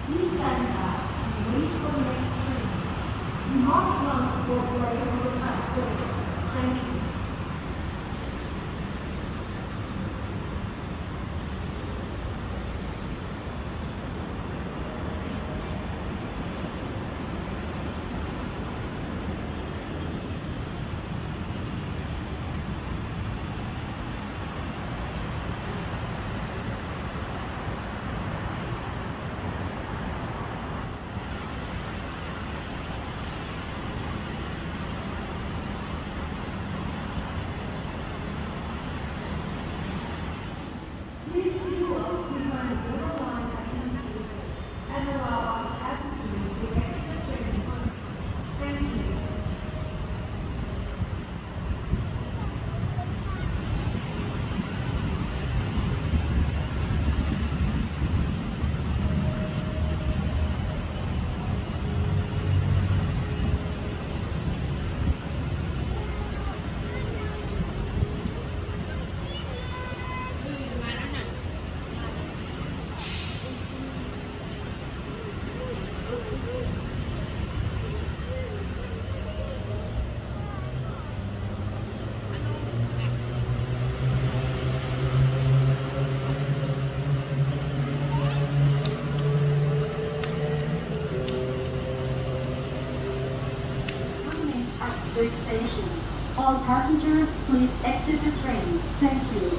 Please stand back and wait for the next train. Do not run or play over the platform. Thank you. Station. All passengers, please exit the train. Thank you.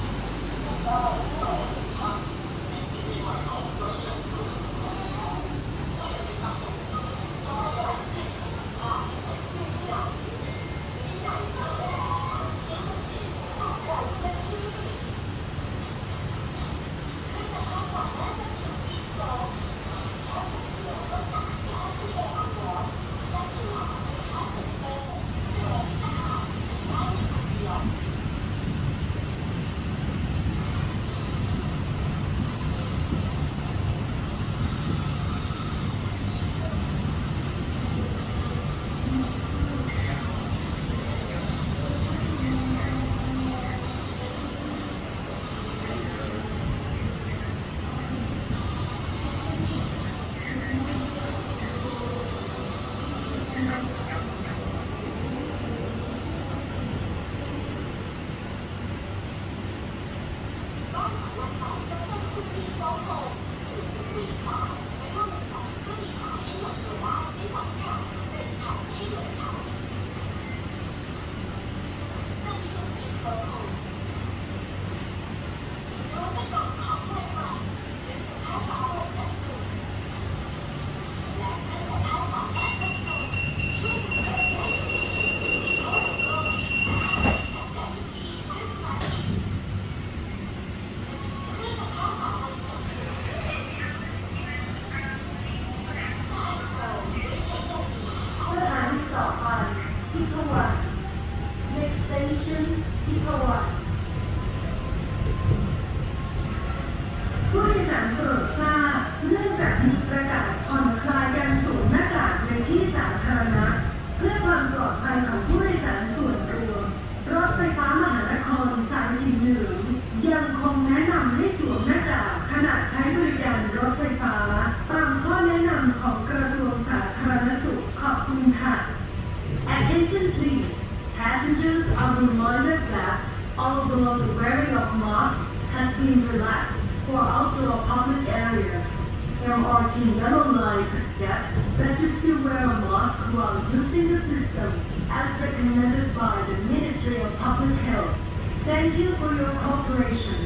ผู้โดยสารโปรดทราบเนื่องจากมีประกาศผ่อนคลายการสวมหน้ากากในที่สาธารณะเพื่อความปลอดภัยของผู้โดยสารส่วนรวมรถไฟฟ้ามหานครสายสีเหลืองยังคงแนะนำให้สวมหน้ากากขณะใช้บริการรถไฟฟ้าตามข้อแนะนำของกระทรวงสาธารณสุขขอบคุณค่ะ Attention please. Passengers are reminded that although the wearing of masks has been relaxed for outdoor public areas, CRRC Monorail suggests that you still wear a mask while using the system as recommended by the Ministry of Public Health. Thank you for your cooperation.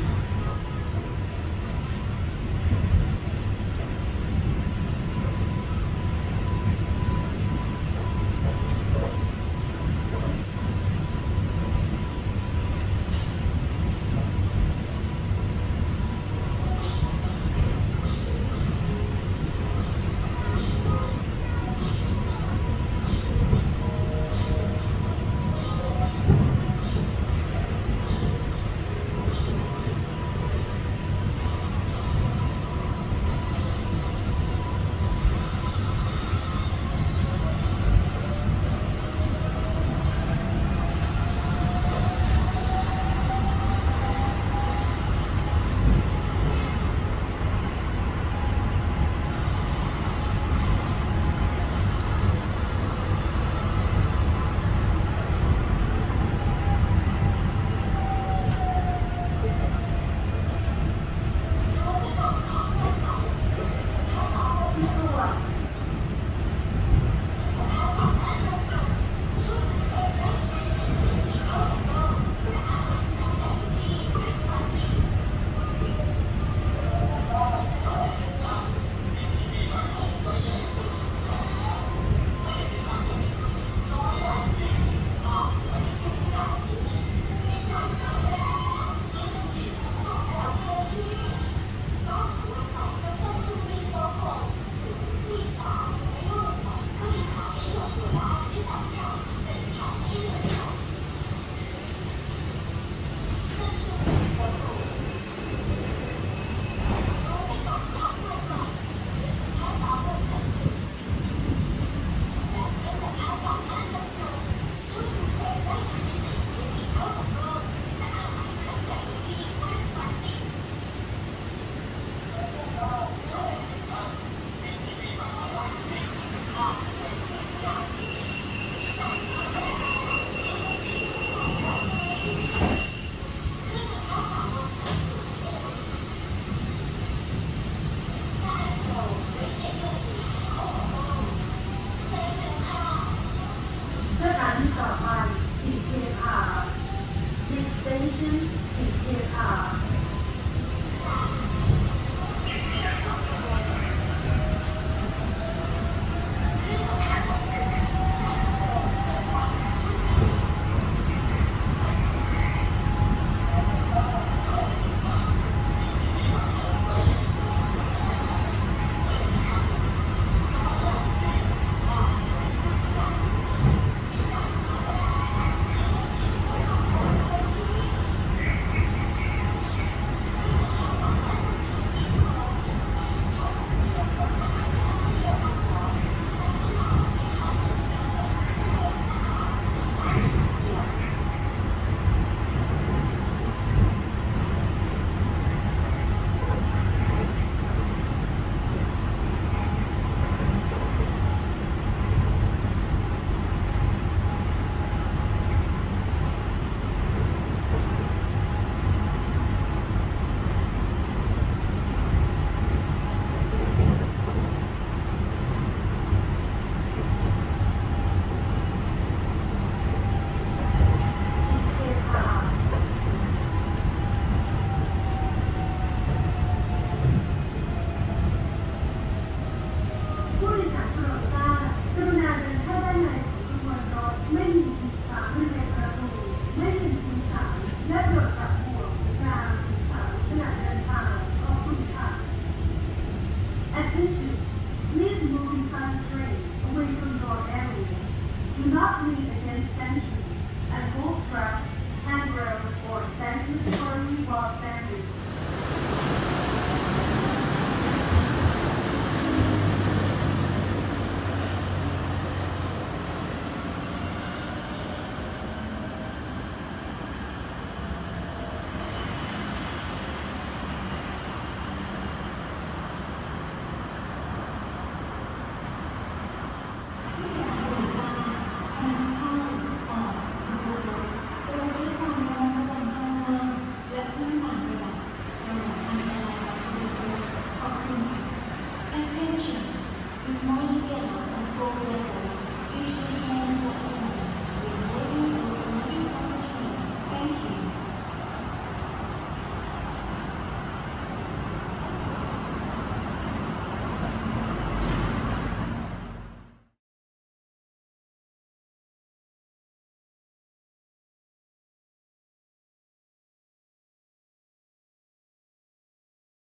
This morning